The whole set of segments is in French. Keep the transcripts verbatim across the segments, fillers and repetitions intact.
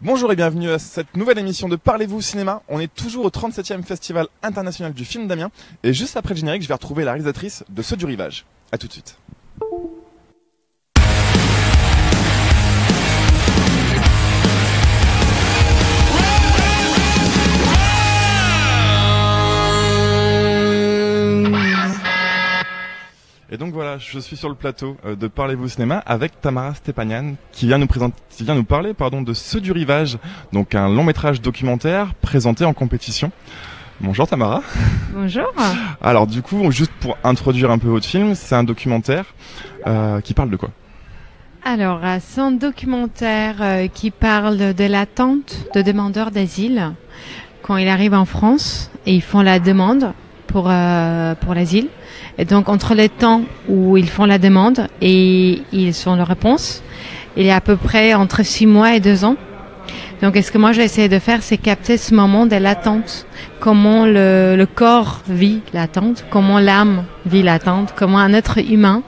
Bonjour et bienvenue à cette nouvelle émission de Parlez-vous cinéma. On est toujours au trente-septième Festival international du film d'Amiens. Et juste après le générique, je vais retrouver la réalisatrice de Ceux du Rivage. A tout de suite. Et donc voilà, je suis sur le plateau de Parlez-vous cinéma avec Tamara Stepanian qui vient nous présenter, qui vient nous parler, pardon, de Ceux du Rivage, donc un long métrage documentaire présenté en compétition. Bonjour Tamara. Bonjour. Alors du coup, juste pour introduire un peu votre film, c'est un documentaire euh, qui parle de quoi? Alors, c'est un documentaire euh, qui parle de l'attente de demandeurs d'asile quand ils arrivent en France et ils font la demande pour euh, pour l'asile. Et donc, entre le temps où ils font la demande et ils ont la réponse, il y a à peu près entre six mois et deux ans. Donc, ce que moi j'ai essayé de faire, c'est capter ce moment de l'attente. Comment le, le corps vit l'attente, comment l'âme vit l'attente, comment un être humain,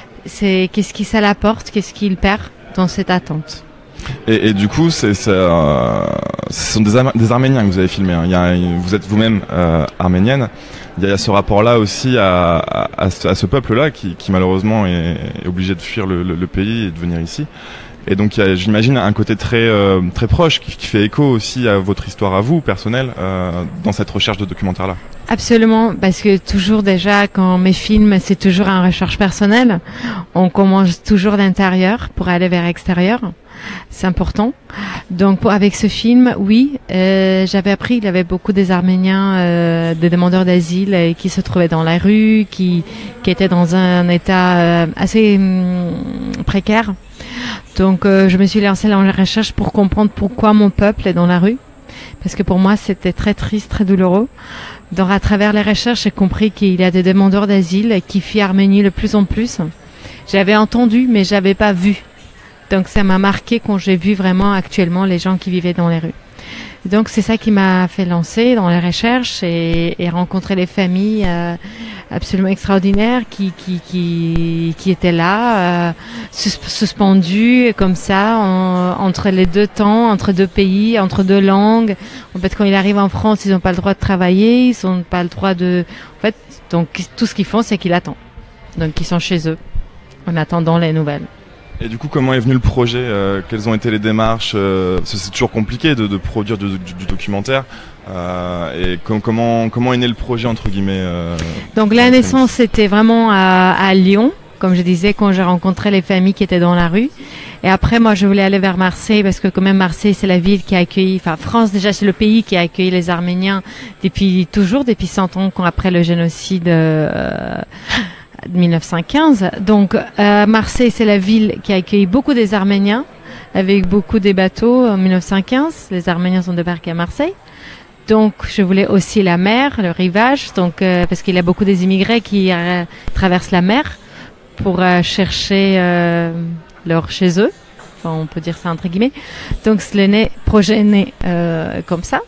c'est qu'est-ce qui ça l'apporte, qu'est-ce qu'il perd dans cette attente. Et, et du coup, c'est, c'est, euh, ce sont des, Ar- des Arméniens que vous avez filmés. Hein. Il y a, vous êtes vous-même euh, arménienne. Il y a ce rapport-là aussi à, à, à ce, à ce peuple-là qui, qui malheureusement est, est obligé de fuir le, le, le pays et de venir ici. Et donc, il y a, j'imagine, un côté très euh, très proche qui, qui fait écho aussi à votre histoire à vous, personnelle, euh, dans cette recherche de documentaire-là. Absolument, parce que toujours déjà, quand mes films, c'est toujours une recherche personnelle. On commence toujours d'intérieur pour aller vers l'extérieur. C'est important. Donc, pour, avec ce film, oui, euh, j'avais appris qu'il y avait beaucoup des Arméniens, euh, des demandeurs d'asile euh, qui se trouvaient dans la rue, qui, qui étaient dans un état euh, assez hum, précaire. Donc, euh, je me suis lancée dans la recherche pour comprendre pourquoi mon peuple est dans la rue. Parce que pour moi, c'était très triste, très douloureux. Donc, à travers les recherches, j'ai compris qu'il y a des demandeurs d'asile qui fuient Arménie de plus en plus. J'avais entendu, mais j'avais pas vu. Donc, ça m'a marqué quand j'ai vu vraiment actuellement les gens qui vivaient dans les rues. Donc, c'est ça qui m'a fait lancer dans les recherches et, et rencontrer les familles euh, absolument extraordinaires qui qui qui, qui étaient là, euh, sus- suspendues comme ça en, entre les deux temps, entre deux pays, entre deux langues. En fait, quand ils arrivent en France, ils n'ont pas le droit de travailler, ils n'ont pas le droit de. En fait, donc tout ce qu'ils font, c'est qu'ils attendent. Donc, ils sont chez eux en attendant les nouvelles. Et du coup, comment est venu le projet euh, Quelles ont été les démarches euh, parce que c'est toujours compliqué de, de produire du, du, du documentaire. Euh, et com- comment comment est né le projet entre guillemets euh, Donc la naissance, c'était vraiment à, à Lyon, comme je disais, quand j'ai rencontré les familles qui étaient dans la rue. Et après, moi, je voulais aller vers Marseille parce que quand même Marseille, c'est la ville qui a accueilli, enfin France déjà, c'est le pays qui a accueilli les Arméniens depuis toujours, depuis cent ans, quand après le génocide. Euh, mille neuf cent quinze. Donc, euh, Marseille, c'est la ville qui a accueilli beaucoup des Arméniens, avec beaucoup des bateaux en mille neuf cent quinze. Les Arméniens sont débarqués à Marseille. Donc, je voulais aussi la mer, le rivage, donc euh, parce qu'il y a beaucoup des immigrés qui euh, traversent la mer pour euh, chercher euh, leur chez eux. Enfin, on peut dire ça entre guillemets. Donc, le né, projet est né euh, comme ça.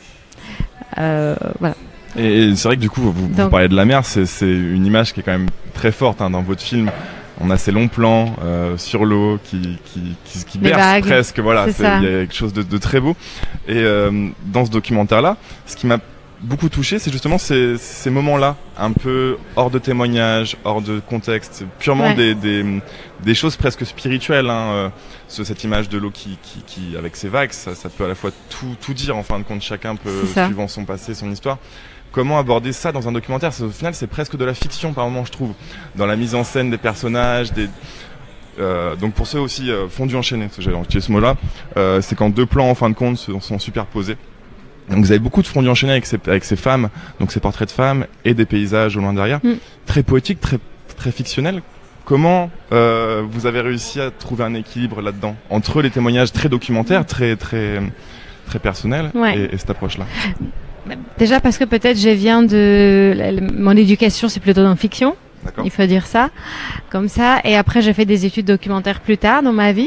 Euh, voilà. Et, et c'est vrai que du coup, vous, vous Donc, parlez de la mer, c'est, c'est une image qui est quand même très forte hein, dans votre film. On a ces longs plans euh, sur l'eau qui qui qui, qui bercent vagues, presque. Voilà, c'est c'est, ça. il y a quelque chose de, de très beau. Et euh, dans ce documentaire-là, ce qui m'a beaucoup touché, c'est justement ces, ces moments-là, un peu hors de témoignage, hors de contexte, purement Ouais. des, des des choses presque spirituelles. Hein, euh, ce, cette image de l'eau qui qui qui avec ses vagues, ça, ça peut à la fois tout tout dire. En fin de compte, chacun peut C'est ça. suivant son passé, son histoire. Comment aborder ça dans un documentaire? Au final, c'est presque de la fiction par moment, je trouve, dans la mise en scène des personnages, des euh, donc pour ceux aussi euh, fondu enchaîné, parce que j'avais utilisé ce mot-là, euh, c'est quand deux plans en fin de compte se, sont superposés. Donc vous avez beaucoup de fondu enchaîné avec ces avec ces femmes, donc ces portraits de femmes et des paysages au loin derrière, Mm. très poétique, très très fictionnel. Comment euh, vous avez réussi à trouver un équilibre là-dedans entre les témoignages très documentaires, très très très personnels Ouais. et, et cette approche-là? Déjà parce que peut-être je viens de la- la- mon éducation, c'est plutôt dans fiction. D'accord. Il faut dire ça, comme ça. Et après, j'ai fait des études documentaires plus tard dans ma vie.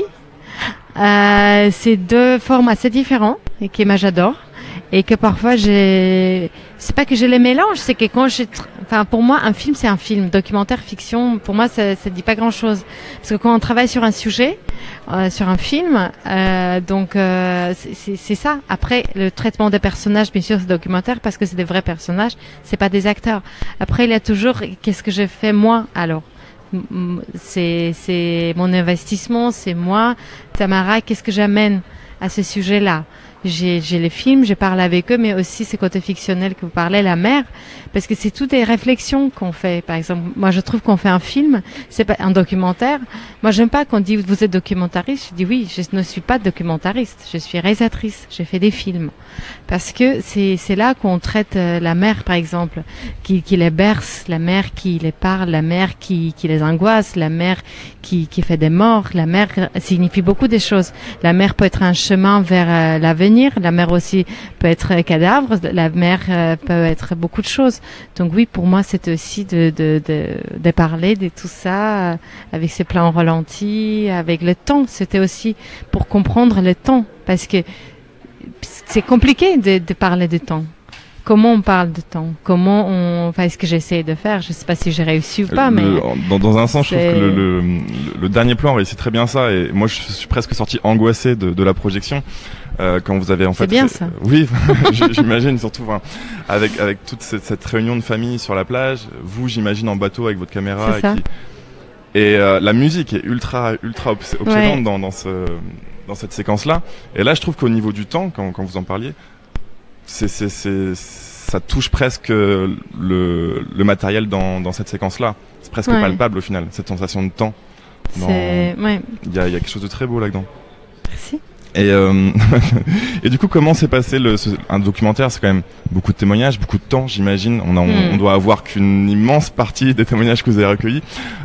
Euh, c'est deux formes assez différents et que moi j'adore et que parfois j'ai c'est pas que je les mélange, c'est que quand j'ai, enfin pour moi un film c'est un film, documentaire, fiction, pour moi ça, ça dit pas grand chose, parce que quand on travaille sur un sujet, euh, sur un film, euh, donc euh, c'est, c'est ça. Après le traitement des personnages, bien sûr c'est documentaire parce que c'est des vrais personnages, c'est pas des acteurs. Après il y a toujours qu'est-ce que j'ai fait moi alors. C'est, c'est mon investissement, c'est moi, Tamara, qu'est-ce que j'amène à ce sujet-là. J'ai, j'ai les films, je parle avec eux, mais aussi ces côtés fictionnels que vous parlez, la mère, parce que c'est toutes des réflexions qu'on fait. Par exemple, moi je trouve qu'on fait un film, c'est pas un documentaire. Moi j'aime pas qu'on dit vous êtes documentariste. Je dis oui, je ne suis pas documentariste, je suis réalisatrice. J'ai fait des films parce que c'est c'est là qu'on traite la mère, par exemple, qui qui les berce, la mère qui les parle, la mère qui qui les angoisse, la mère qui qui fait des morts. La mère signifie beaucoup de choses. La mère peut être un chemin vers euh, l'avenir. La mère aussi peut être cadavre, la mère euh, peut être beaucoup de choses. Donc oui, pour moi, c'est aussi de, de, de, de parler de tout ça euh, avec ces plans ralentis, avec le temps. C'était aussi pour comprendre le temps, parce que c'est compliqué de, de parler de temps. Comment on parle de temps? Comment on, enfin, est-ce que j'essaie de faire? Je sais pas si j'ai réussi ou pas, le, mais dans, dans un sens, c'est... je trouve que le, le, le dernier plan réussit très bien ça. Et moi, je suis presque sorti angoissé de, de la projection euh, quand vous avez en fait. C'est bien ça. Oui, j'imagine surtout enfin, avec avec toute cette, cette réunion de famille sur la plage. Vous, j'imagine en bateau avec votre caméra. C'est ça. Qui... Et euh, la musique est ultra ultra obsédante ouais. dans dans ce dans cette séquence-là. Et là, je trouve qu'au niveau du temps, quand quand vous en parliez. C'est, c'est, c'est, ça touche presque le, le matériel dans, dans cette séquence-là. C'est presque ouais. palpable au final, cette sensation de temps. Dans... C'est, ouais. Il y a, il y a quelque chose de très beau là-dedans. Merci. Et, euh, et du coup, comment s'est passé le, ce, un documentaire? C'est quand même beaucoup de témoignages, beaucoup de temps, j'imagine. On, a, on, mm. on doit avoir qu'une immense partie des témoignages que vous avez recueillis.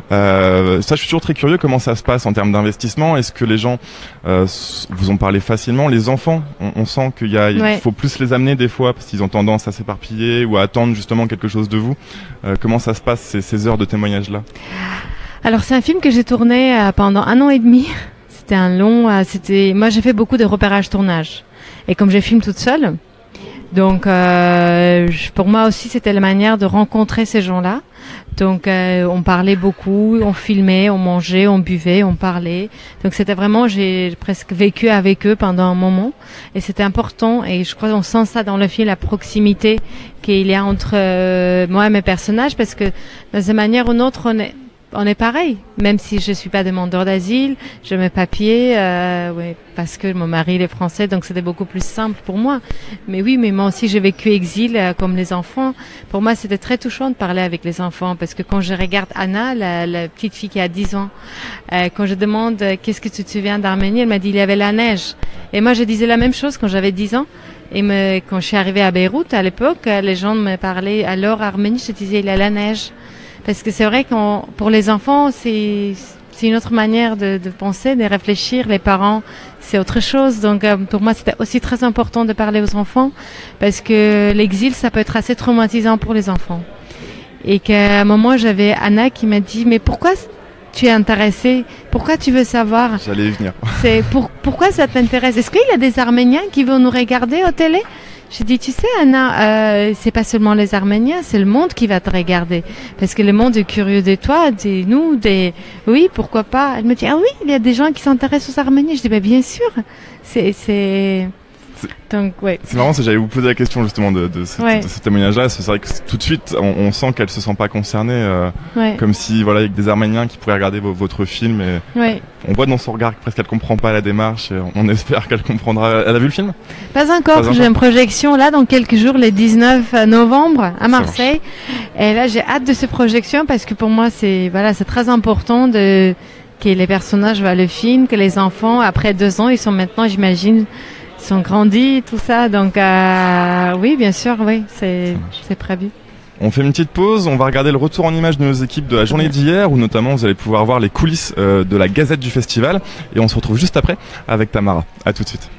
Euh, ça, je suis toujours très curieux. Comment ça se passe en termes d'investissement? Est-ce que les gens euh, vous ont parlé facilement? Les enfants, on, on sent qu'il y a, ouais. il faut plus les amener des fois parce qu'ils ont tendance à s'éparpiller ou à attendre justement quelque chose de vous. Euh, comment ça se passe ces, ces heures de témoignages-là? Alors, c'est un film que j'ai tourné euh, pendant un an et demi. C'était un long, euh, c'était, moi j'ai fait beaucoup de repérage tournage. Et comme je filme toute seule, donc euh, pour moi aussi c'était la manière de rencontrer ces gens-là. Donc euh, on parlait beaucoup, on filmait, on mangeait, on buvait, on parlait. Donc c'était vraiment, j'ai presque vécu avec eux pendant un moment. Et c'était important, et je crois qu'on sent ça dans le film, la proximité qu'il y a entre euh, moi et mes personnages, parce que dans une manière ou une autre, on est... On est pareil, même si je suis pas demandeur d'asile, j'ai mes papiers, euh, ouais, parce que mon mari il est français, donc c'était beaucoup plus simple pour moi. Mais oui, mais moi aussi j'ai vécu exil euh, comme les enfants. Pour moi, c'était très touchant de parler avec les enfants, parce que quand je regarde Anna, la, la petite fille qui a dix ans, euh, quand je demande euh, qu'est-ce que tu te souviens d'Arménie, elle m'a dit il y avait la neige. Et moi, je disais la même chose quand j'avais dix ans. Et me, quand je suis arrivée à Beyrouth, à l'époque, les gens me parlaient alors Arménie, je disais il y a la neige. Parce que c'est vrai qu'on, pour les enfants, c'est, c'est une autre manière de, de penser, de réfléchir. Les parents, c'est autre chose. Donc, euh, pour moi, c'était aussi très important de parler aux enfants, parce que l'exil, ça peut être assez traumatisant pour les enfants. Et qu'à un moment, j'avais Anna qui m'a dit, mais pourquoi tu es intéressée? Pourquoi tu veux savoir? J'allais y venir. C'est pour, pourquoi ça t'intéresse? Est-ce qu'il y a des Arméniens qui vont nous regarder au télé? J'ai dit, tu sais, Anna, euh, c'est pas seulement les Arméniens, c'est le monde qui va te regarder. Parce que le monde est curieux de toi, de nous, des, oui, pourquoi pas. Elle me dit, ah oui, il y a des gens qui s'intéressent aux Arméniens. Je dis, bah, bien sûr. C'est, c'est, donc, ouais. C'est marrant, j'allais vous poser la question, justement, de, de, ce, ouais. de ce témoignage-là. C'est vrai que tout de suite, on, on sent qu'elle se sent pas concernée, euh, ouais. comme si, voilà, il y a des Arméniens qui pourraient regarder vo- votre film et, ouais. on voit dans son regard que presque elle comprend pas la démarche et on espère qu'elle comprendra. Elle a vu le film? Pas encore. Pas j'ai encore. Une projection là dans quelques jours, le dix-neuf novembre à Marseille. Et là, j'ai hâte de cette projection parce que pour moi, c'est, voilà, c'est très important de, que les personnages voient le film, que les enfants, après deux ans, ils sont maintenant, j'imagine, ils sont grandis, tout ça. Donc, euh, oui, bien sûr, oui, c'est, c'est prévu. On fait une petite pause, on va regarder le retour en images de nos équipes de la journée d'hier, où notamment vous allez pouvoir voir les coulisses euh, de la Gazette du festival. Et on se retrouve juste après avec Tamara. À tout de suite.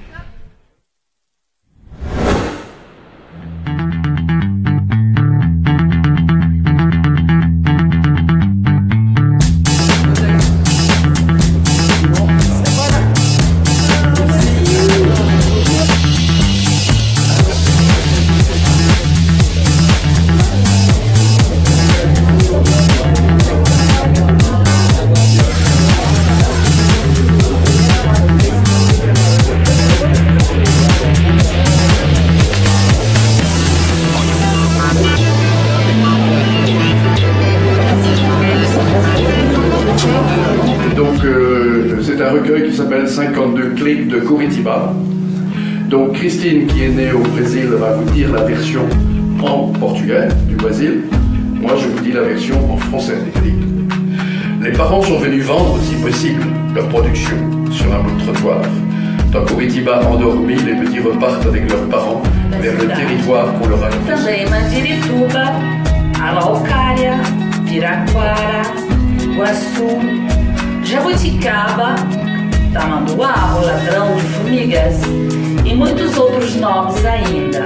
cinquante-deux clés de Curitiba. Donc Christine, qui est née au Brésil, va vous dire la version en portugais du Brésil. Moi, je vous dis la version en français des clés. Les parents sont venus vendre, si possible, leur production sur un bout de trottoir. Dans Curitiba endormi, les petits repartent avec leurs parents vers le territoire qu'on leur a imposé. Também Mandirituba, Araucária, Piraquara, Iguaçu, Jabuticaba, Tamanduá, o ladrão de formigas e muitos outros nomes ainda.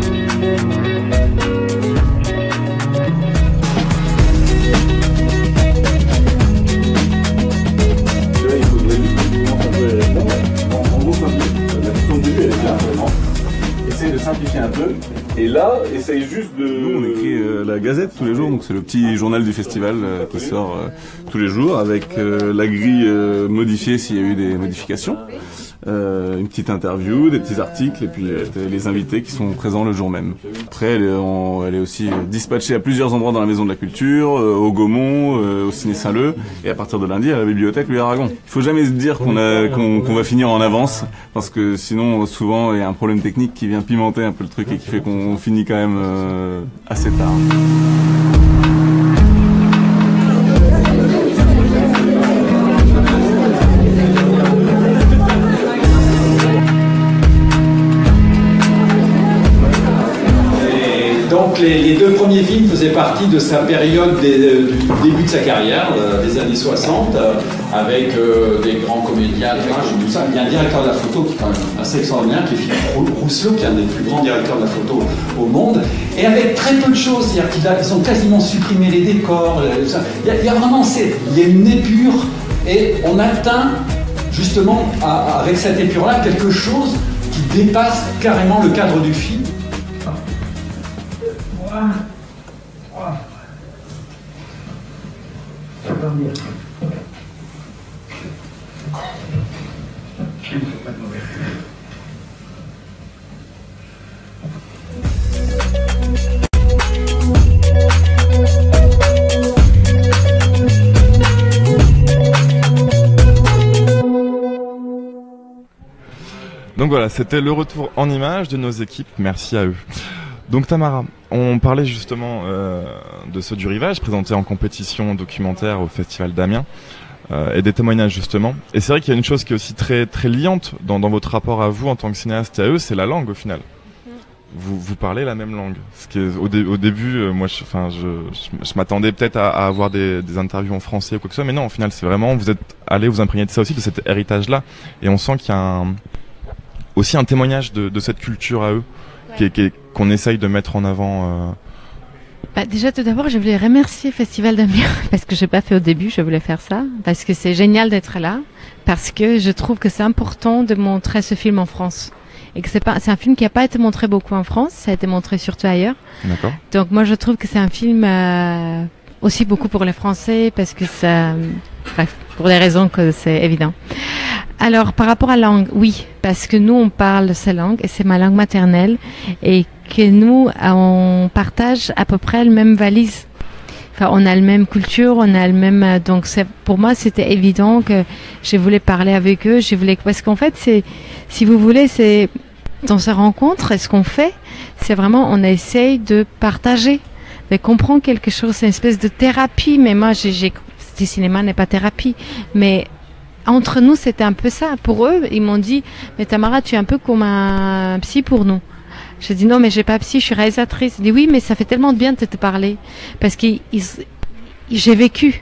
Essaye de simplifier un peu, et là, essaye juste de... Nous, on écrit euh, la Gazette tous les jours, donc c'est le petit journal du festival euh, qui sort euh, tous les jours, avec euh, la grille euh, modifiée s'il y a eu des modifications, euh, une petite interview, des petits articles, et puis euh, les invités qui sont présents le jour même. Après, elle est, en, elle est aussi dispatchée à plusieurs endroits dans la Maison de la Culture, euh, au Gaumont, euh, au Ciné Saint-Leu, et à partir de lundi, à la Bibliothèque Louis Aragon. Il faut jamais se dire qu'on a, qu'on, qu'on va finir en avance, parce que sinon, souvent, il y a un problème technique qui vient pimenter un peu le truc et qui fait qu'on finit quand même euh, assez tard. Donc les, les deux premiers films faisaient partie de sa période des, du début de sa carrière, euh, des années soixante, euh, avec euh, des grands comédiens, tout ça. Il y a un directeur de la photo qui est quand même assez extraordinaire, qui est Philippe Rousselot, qui est un des plus grands directeurs de la photo au monde, et avec très peu de choses, c'est-à-dire qu'ils ont quasiment supprimé les décors. Euh, ça. Il, y a, il y a vraiment, il y a une épure, et on atteint justement à, avec cette épure-là quelque chose qui dépasse carrément le cadre du film. Donc voilà, c'était le retour en images de nos équipes, merci à eux. Donc Tamara, on parlait justement euh, de ceux du Rivage, présentés en compétition documentaire au Festival d'Amiens, euh, et des témoignages justement. Et c'est vrai qu'il y a une chose qui est aussi très très liante dans, dans votre rapport à vous en tant que cinéaste et à eux, c'est la langue au final. Vous, vous parlez la même langue. Ce qui est, au, dé, au début, euh, moi, je, enfin, je, je, je m'attendais peut-être à, à avoir des, des interviews en français ou quoi que ce soit, mais non, au final, c'est vraiment, vous êtes allé vous imprégner de ça aussi, de cet héritage-là, et on sent qu'il y a un, aussi un témoignage de, de cette culture à eux, ouais. qui est, qui est, qu'on essaye de mettre en avant. Euh... Bah, déjà, tout d'abord, je voulais remercier Festival d'Amiens, parce que j'ai pas fait au début, je voulais faire ça, parce que c'est génial d'être là, parce que je trouve que c'est important de montrer ce film en France. Et que c'est pas, c'est un film qui n'a pas été montré beaucoup en France, ça a été montré surtout ailleurs. D'accord. Donc moi je trouve que c'est un film euh, aussi beaucoup pour les Français parce que ça, bref, pour des raisons que c'est évident. Alors par rapport à la langue, oui, parce que nous on parle ces langues et c'est ma langue maternelle et que nous on partage à peu près le même valise. Enfin, on a la même culture, on a le même, donc c'est, pour moi c'était évident que je voulais parler avec eux, je voulais, parce qu'en fait c'est, si vous voulez, c'est dans ces rencontres, et ce qu'on fait, c'est vraiment, on essaye de partager, de comprendre quelque chose, c'est une espèce de thérapie, mais moi, j'ai, j'ai, le cinéma n'est pas thérapie, mais entre nous, c'était un peu ça. Pour eux, ils m'ont dit, mais Tamara, tu es un peu comme un psy pour nous. J'ai dit, non, mais j'ai pas psy, je suis réalisatrice. Ils dit, oui, mais ça fait tellement de bien de te parler, parce que j'ai vécu.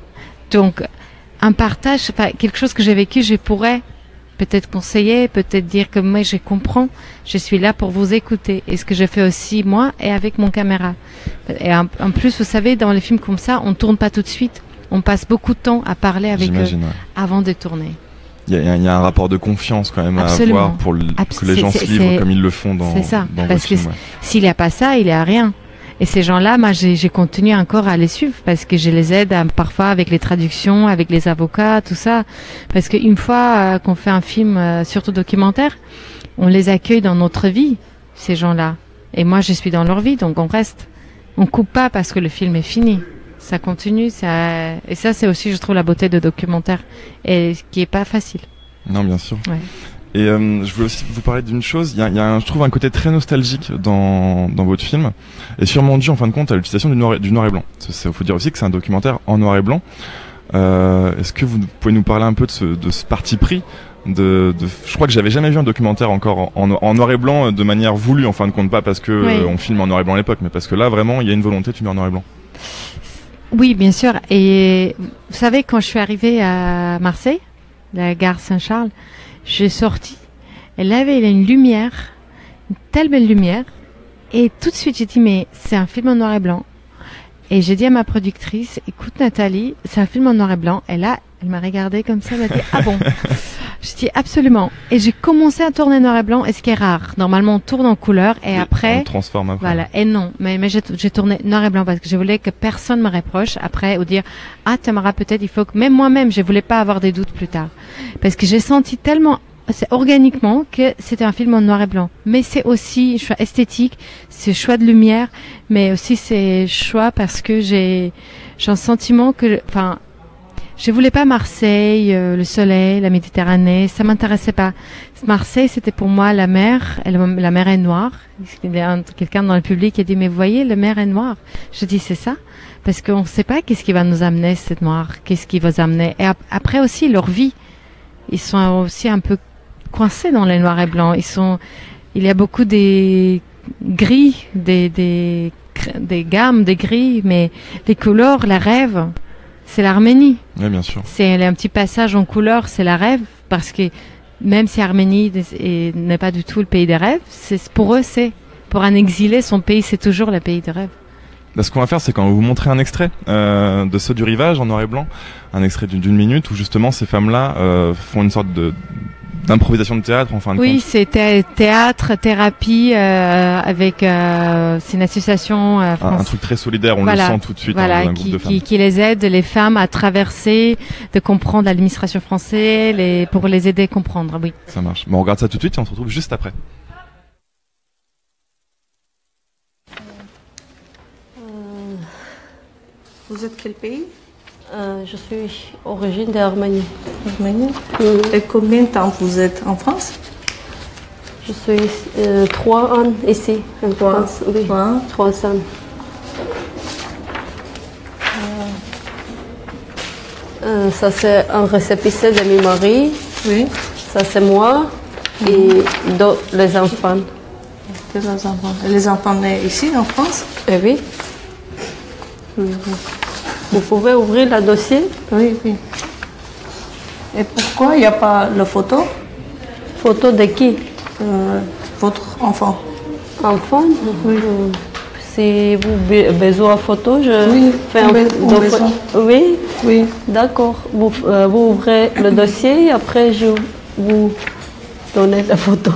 Donc, un partage, enfin, quelque chose que j'ai vécu, je pourrais peut-être conseiller, peut-être dire que moi je comprends, je suis là pour vous écouter. Et ce que je fais aussi moi et avec mon caméra. Et en, en plus, vous savez, dans les films comme ça, on tourne pas tout de suite. On passe beaucoup de temps à parler avec J'imagine, eux ouais. avant de tourner. Il y, y a un rapport de confiance quand même Absolument. à avoir pour le, Abs- que les gens se livrent comme ils le font dans. C'est ça. Dans parce que films, ouais. s'il n'y a pas ça, il n'y a rien. Et ces gens-là, moi, j'ai, j'ai continué encore à les suivre parce que je les aide à, parfois avec les traductions, avec les avocats, tout ça. Parce qu'une fois euh, qu'on fait un film, euh, surtout documentaire, on les accueille dans notre vie, ces gens-là. Et moi, je suis dans leur vie, donc on reste. On coupe pas parce que le film est fini. Ça continue, ça... et ça, c'est aussi, je trouve, la beauté de documentaire, et qui est pas facile. Non, bien sûr. Ouais. Et euh, je voulais aussi vous parler d'une chose. Il y a, il y a un, je trouve un côté très nostalgique dans dans votre film, et sûrement dû en fin de compte à l'utilisation du noir et, du noir et blanc. Il faut dire aussi que c'est un documentaire en noir et blanc. Euh, est-ce que vous pouvez nous parler un peu de ce, de ce parti pris de, de, je crois que j'avais jamais vu un documentaire encore en, en, en noir et blanc de manière voulue en fin de compte, pas parce que oui. euh, on filme en noir et blanc à l'époque, mais parce que là vraiment il y a une volonté de filmer en noir et blanc. Oui, bien sûr. Et vous savez, quand je suis arrivée à Marseille, la gare Saint-Charles, j'ai sorti, et là il y avait une lumière, une telle belle lumière, et tout de suite j'ai dit mais c'est un film en noir et blanc. Et j'ai dit à ma productrice, écoute Nathalie, c'est un film en noir et blanc. Et là, elle m'a regardée comme ça, elle m'a dit, ah bon? Je dis absolument. Et j'ai commencé à tourner noir et blanc, et ce qui est rare. Normalement, on tourne en couleur, et, et après... On transforme après. Voilà. Et non. Mais, mais j'ai, j'ai tourné noir et blanc parce que je voulais que personne me reproche après ou dire, ah, Tamara, peut-être il faut que... Même moi-même, je voulais pas avoir des doutes plus tard. Parce que j'ai senti tellement... C'est organiquement que c'était un film en noir et blanc. Mais c'est aussi choix esthétique, c'est choix de lumière, mais aussi c'est choix parce que j'ai, j'ai un sentiment que, enfin, je voulais pas Marseille, euh, le soleil, la Méditerranée, ça m'intéressait pas. Marseille, c'était pour moi la mer, elle, la mer est noire. Il y a un, quelqu'un dans le public qui a dit, mais vous voyez, la mer est noire. Je dis, c'est ça. Parce qu'on ne sait pas qu'est-ce qui va nous amener, cette noire, qu'est-ce qui va nous amener. Et ap- après aussi, leur vie. Ils sont aussi un peu coincés dans les noirs et blancs. Ils sont, il y a beaucoup des gris, des, des, des gammes, des gris, mais les couleurs, la rêve, c'est l'Arménie. Oui, bien sûr. C'est un petit passage en couleur, c'est la rêve, parce que même si Arménie n'est pas du tout le pays des rêves, c'est, pour eux, c'est, pour un exilé, son pays, c'est toujours le pays des rêves. Là, ce qu'on va faire, c'est qu'on va vous montrer un extrait euh, de Ceux du rivage en noir et blanc, un extrait d'une, d'une minute où justement ces femmes-là euh, font une sorte de d'improvisation de théâtre en fin de oui, compte. Oui, c'est thé- théâtre, thérapie euh, avec euh, c'est une association euh, un, un truc très solidaire, on voilà, le sent tout de suite voilà, hein, dans un qui, groupe de femmes. Qui, qui les aide les femmes à traverser, de comprendre l'administration française, les, pour les aider à comprendre. Oui. Ça marche. Bon, on regarde ça tout de suite et on se retrouve juste après. Vous êtes quel pays? euh, Je suis origine d'Arménie. Arménie. Mmh. Et combien de temps vous êtes en France? Je suis euh, trois ans ici, en trois, France. Oui, trois, trois ans. Euh, euh, ça, c'est un récépissé de mon mari. Oui. Ça, c'est moi. Mmh. Et deux, les enfants. Les enfants. Et les enfants nés ici, en France? Eh oui. Mmh. Vous pouvez ouvrir le dossier? Oui, oui. Et pourquoi il n'y a pas la photo? Photo de qui? euh, Votre enfant. Enfant? Oui. Mmh. Si vous avez besoin de photo, je oui, fais un on besoin. Oui? Oui. D'accord. Vous, euh, vous ouvrez le dossier et après je vous donne la photo.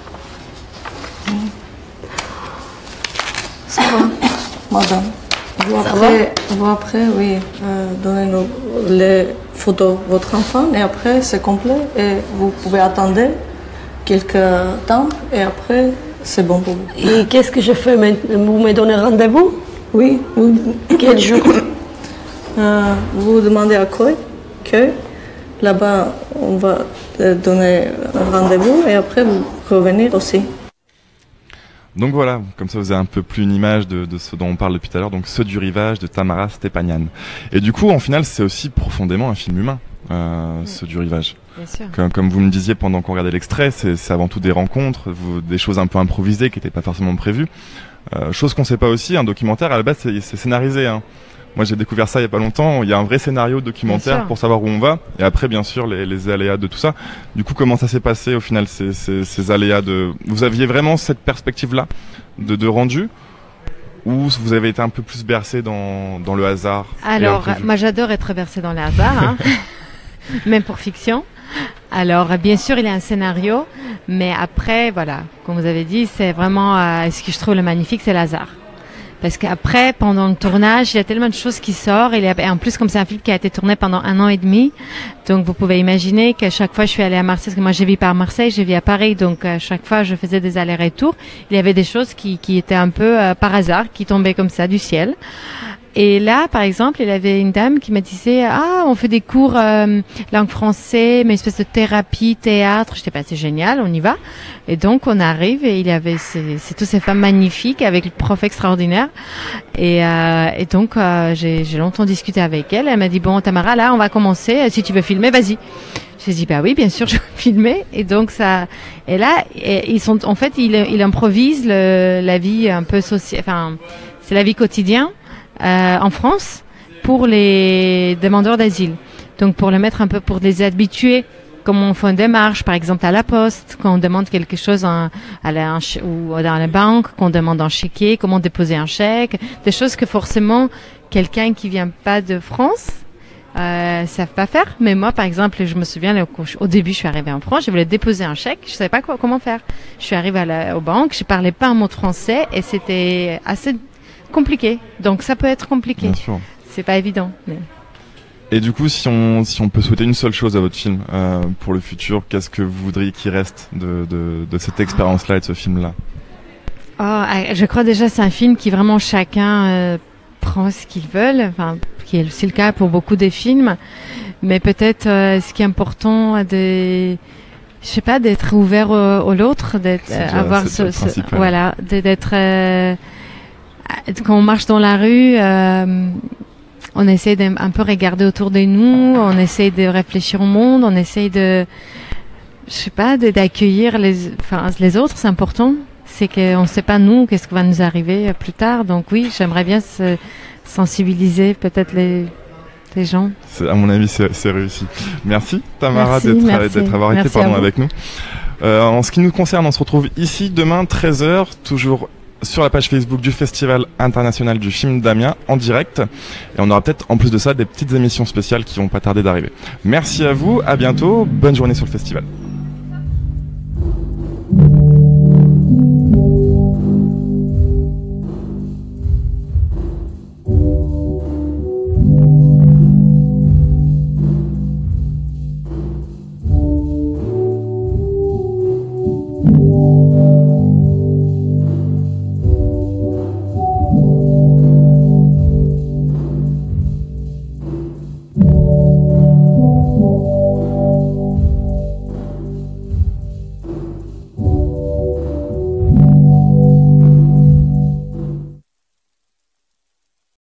Ça va, madame. Vous après, vous après, oui, euh, donnez-nous les photos de votre enfant et après c'est complet et vous pouvez attendre quelques temps et après c'est bon pour vous. Et qu'est-ce que je fais maintenant? Vous me donnez rendez-vous? Oui, oui. Quel jour? euh, Vous demandez à quoi que là-bas on va donner un rendez-vous et après vous revenir aussi. Donc voilà, comme ça vous avez un peu plus une image de, de ce dont on parle depuis tout à l'heure, donc Ceux du rivage de Tamara Stepanian. Et du coup, en final, c'est aussi profondément un film humain, euh, oui. Ceux du rivage. Bien sûr. Comme, comme vous me disiez pendant qu'on regardait l'extrait, c'est, c'est avant tout des rencontres, vous, des choses un peu improvisées qui n'étaient pas forcément prévues. Euh, chose qu'on sait pas aussi, un documentaire à la base c'est, c'est scénarisé. Hein. Moi j'ai découvert ça il y a pas longtemps, il y a un vrai scénario documentaire pour savoir où on va, et après bien sûr les, les aléas de tout ça. Du coup comment ça s'est passé au final ces, ces, ces aléas de... Vous aviez vraiment cette perspective-là de, de rendu, ou vous avez été un peu plus bercé dans, dans le hasard? Alors moi j'adore être bercé dans le hasard, hein. Même pour fiction. Alors bien sûr il y a un scénario, mais après voilà, comme vous avez dit, c'est vraiment euh, ce que je trouve le magnifique, c'est le hasard. Parce qu'après, pendant le tournage, il y a tellement de choses qui sortent. Et en plus, comme c'est un film qui a été tourné pendant un an et demi, donc vous pouvez imaginer qu'à chaque fois, je suis allée à Marseille, parce que moi, je vis par Marseille, je vis à Paris, donc à chaque fois, je faisais des allers-retours. Il y avait des choses qui, qui étaient un peu euh, par hasard, qui tombaient comme ça du ciel. Et là, par exemple, il y avait une dame qui me disait, ah, on fait des cours euh, langue française, mais une espèce de thérapie, théâtre. J'étais pas, c'est génial, on y va. Et donc, on arrive et il y avait ces, ces, toutes ces femmes magnifiques avec le prof extraordinaire. Et, euh, et donc, euh, j'ai, j'ai longtemps discuté avec elle. Elle m'a dit, bon, Tamara, là, on va commencer. Si tu veux filmer, vas-y. J'ai dit, bah oui, bien sûr, je veux filmer. Et donc, ça, et là, et, ils sont, en fait, ils, ils improvisent le, la vie un peu sociale, enfin, c'est la vie quotidienne, euh, en France pour les demandeurs d'asile. Donc, pour le mettre un peu, pour les habituer, comment on fait une démarche, par exemple, à la poste, quand on demande quelque chose en, à la, ou dans la banque, qu'on demande un chéquier, comment déposer un chèque, des choses que forcément, quelqu'un qui vient pas de France, Euh, savent pas faire. Mais moi, par exemple, je me souviens, au début, je suis arrivée en France, je voulais déposer un chèque, je savais pas quoi, comment faire. Je suis arrivée à la, aux banques, je parlais pas un mot de français et c'était assez compliqué. Donc, ça peut être compliqué. Bien sûr. C'est pas évident. Mais... Et du coup, si on, si on peut souhaiter une seule chose à votre film, euh, pour le futur, qu'est-ce que vous voudriez qu'il reste de, de, de cette expérience-là et de ce film-là? Oh, je crois déjà c'est un film qui vraiment chacun, euh, prend ce qu'ils veulent, enfin, qui est aussi le cas pour beaucoup des films, mais peut-être euh, ce qui est important de, je sais pas, d'être ouvert au, au l'autre, d'être, euh, avoir ce, ce voilà, d'être, euh, quand on marche dans la rue, euh, on essaie d'un un peu regarder autour de nous, on essaie de réfléchir au monde, on essaie de, je sais pas, de, d'accueillir les, enfin, les autres, c'est important. C'est qu'on ne sait pas nous qu'est-ce qui va nous arriver plus tard. Donc oui, j'aimerais bien se sensibiliser peut-être les, les gens. C'est, à mon avis, c'est, c'est réussi. Merci Tamara merci, d'être, merci. d'être avoir été pardon, avec nous. Euh, en ce qui nous concerne, on se retrouve ici demain treize heures, toujours sur la page Facebook du Festival international du film d'Amiens en direct. Et on aura peut-être en plus de ça des petites émissions spéciales qui vont pas tarder d'arriver. Merci à vous, à bientôt, bonne journée sur le festival.